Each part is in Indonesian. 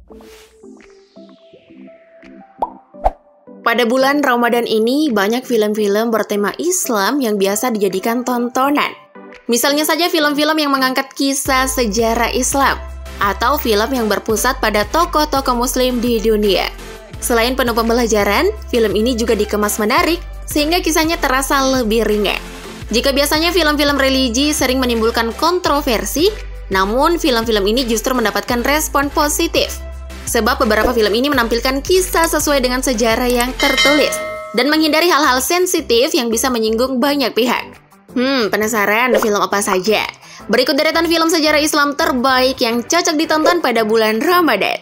Pada bulan Ramadan ini, banyak film-film bertema Islam yang biasa dijadikan tontonan. Misalnya saja film-film yang mengangkat kisah sejarah Islam, atau film yang berpusat pada tokoh-tokoh Muslim di dunia. Selain penuh pembelajaran, film ini juga dikemas menarik, sehingga kisahnya terasa lebih ringan. Jika biasanya film-film religi sering menimbulkan kontroversi, namun film-film ini justru mendapatkan respon positif. Sebab beberapa film ini menampilkan kisah sesuai dengan sejarah yang tertulis dan menghindari hal-hal sensitif yang bisa menyinggung banyak pihak. Penasaran film apa saja? Berikut deretan film sejarah Islam terbaik yang cocok ditonton pada bulan Ramadan.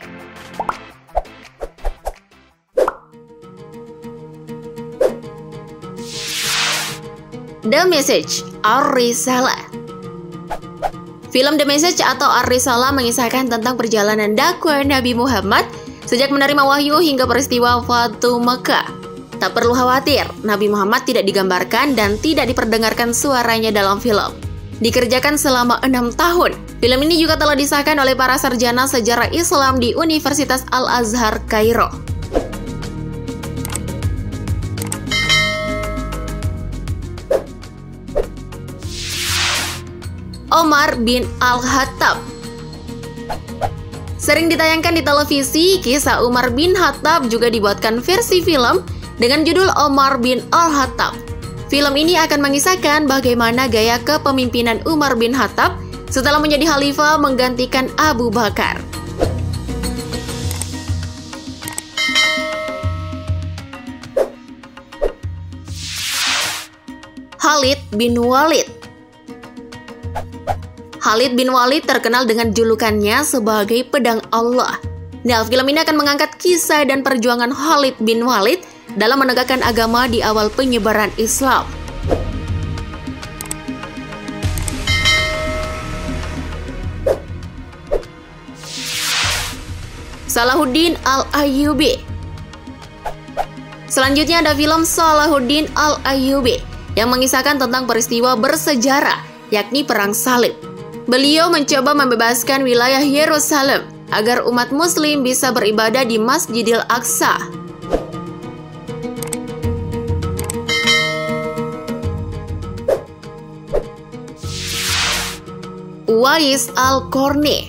The Message, Ar-Risalah. Film The Message atau Ar-Risalah mengisahkan tentang perjalanan dakwah Nabi Muhammad sejak menerima wahyu hingga peristiwa Fatu Mekah. Tak perlu khawatir, Nabi Muhammad tidak digambarkan dan tidak diperdengarkan suaranya dalam film. Dikerjakan selama 6 tahun. Film ini juga telah disahkan oleh para sarjana sejarah Islam di Universitas Al-Azhar, Kairo. Omar bin Al-Khattab. Sering ditayangkan di televisi, kisah Umar bin Khattab juga dibuatkan versi film dengan judul Omar bin Al-Khattab. Film ini akan mengisahkan bagaimana gaya kepemimpinan Umar bin Khattab setelah menjadi khalifah menggantikan Abu Bakar. Khalid bin Walid. Khalid bin Walid terkenal dengan julukannya sebagai pedang Allah. Nah, film ini akan mengangkat kisah dan perjuangan Khalid bin Walid dalam menegakkan agama di awal penyebaran Islam. Salahuddin Al-Ayyubi. Selanjutnya ada film Salahuddin Al-Ayyubi yang mengisahkan tentang peristiwa bersejarah, yakni Perang Salib. Beliau mencoba membebaskan wilayah Yerusalem agar umat Muslim bisa beribadah di Masjidil Aqsa. Uwais Al-Qarni.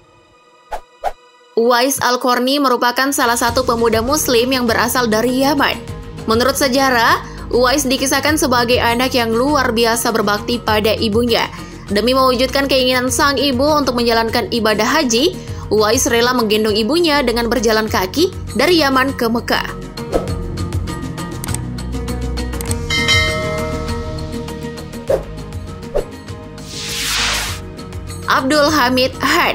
Uwais Al-Qarni merupakan salah satu pemuda Muslim yang berasal dari Yaman. Menurut sejarah, Uwais dikisahkan sebagai anak yang luar biasa berbakti pada ibunya. Demi mewujudkan keinginan sang ibu untuk menjalankan ibadah haji, Uwais rela menggendong ibunya dengan berjalan kaki dari Yaman ke Mekah. Abdul Hamid Han.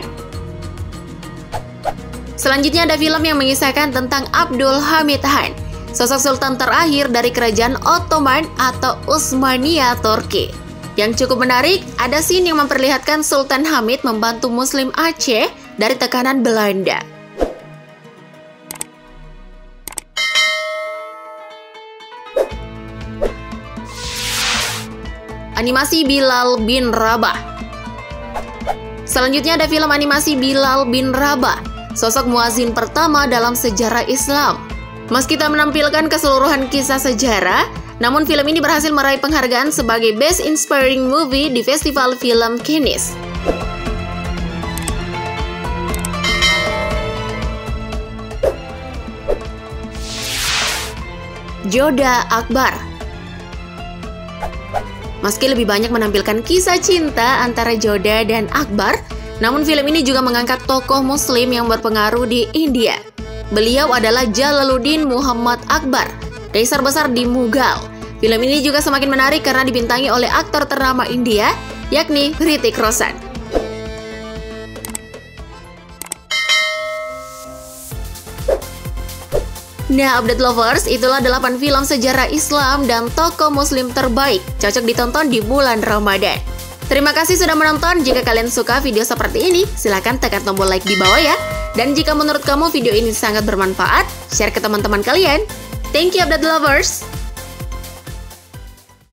Selanjutnya ada film yang mengisahkan tentang Abdul Hamid Han, sosok sultan terakhir dari kerajaan Ottoman atau Utsmaniyah Turki. Yang cukup menarik, ada scene yang memperlihatkan Sultan Hamid membantu Muslim Aceh dari tekanan Belanda. Animasi Bilal bin Rabah. Selanjutnya ada film animasi Bilal bin Rabah, sosok muazin pertama dalam sejarah Islam. Meski tak menampilkan keseluruhan kisah sejarah, namun film ini berhasil meraih penghargaan sebagai Best Inspiring Movie di Festival Film Cannes. Joda Akbar. Meski lebih banyak menampilkan kisah cinta antara Joda dan Akbar, namun film ini juga mengangkat tokoh Muslim yang berpengaruh di India. Beliau adalah Jalaluddin Muhammad Akbar, kaisar besar di Mughal. Film ini juga semakin menarik karena dibintangi oleh aktor ternama India, yakni Hrithik Roshan. Nah, update lovers, itulah 8 film sejarah Islam dan tokoh Muslim terbaik cocok ditonton di bulan Ramadan. Terima kasih sudah menonton. Jika kalian suka video seperti ini, silahkan tekan tombol like di bawah ya. Dan jika menurut kamu video ini sangat bermanfaat, share ke teman-teman kalian. Thank you update lovers!